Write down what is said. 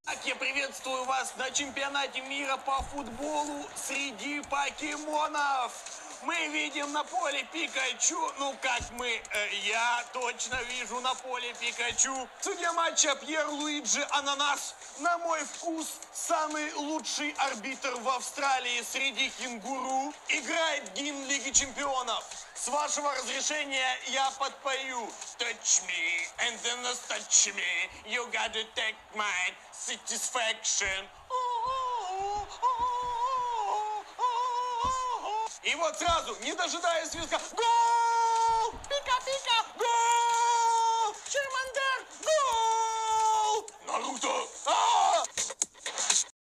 Так, я приветствую вас на чемпионате мира по футболу среди покемонов. Мы видим на поле Пикачу, я точно вижу на поле Пикачу. Судья матча Пьер Луиджи Ананас, на мой вкус, самый лучший арбитр в Австралии среди кенгуру. Играет гимн Лиги Чемпионов. С вашего разрешения я подпою. Touch me and then touch me. You gotta take my satisfaction. И вот сразу, не дожидаясь свистка, гол!